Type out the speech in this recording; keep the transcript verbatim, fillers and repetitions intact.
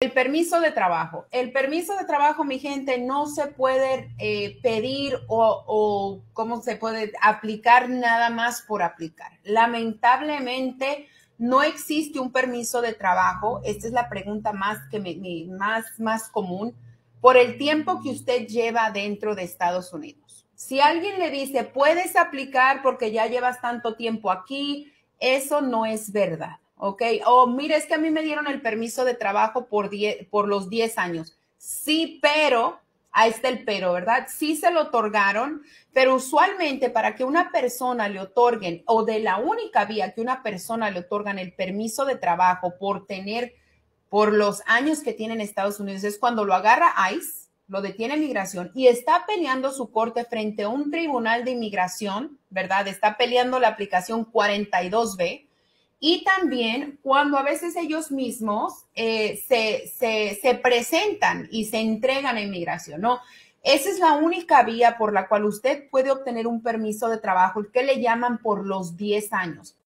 El permiso de trabajo. El permiso de trabajo, mi gente, no se puede eh, pedir o, o cómo se puede aplicar nada más por aplicar. Lamentablemente, no existe un permiso de trabajo. Esta es la pregunta más, que me, me, más, más común por el tiempo que usted lleva dentro de Estados Unidos. Si alguien le dice, puedes aplicar porque ya llevas tanto tiempo aquí, eso no es verdad. ¿Ok? O oh, mire, es que a mí me dieron el permiso de trabajo por, diez, por los diez años. Sí, pero, ahí está el pero, ¿verdad? Sí se lo otorgaron, pero usualmente para que una persona le otorguen, o de la única vía que una persona le otorgan el permiso de trabajo por tener, por los años que tiene en Estados Unidos, es cuando lo agarra ICE, lo detiene migración y está peleando su corte frente a un tribunal de inmigración, ¿verdad? Está peleando la aplicación cuarenta y dos B. Y también cuando a veces ellos mismos eh, se, se, se presentan y se entregan a inmigración, ¿no? Esa es la única vía por la cual usted puede obtener un permiso de trabajo, que le llaman por los diez años.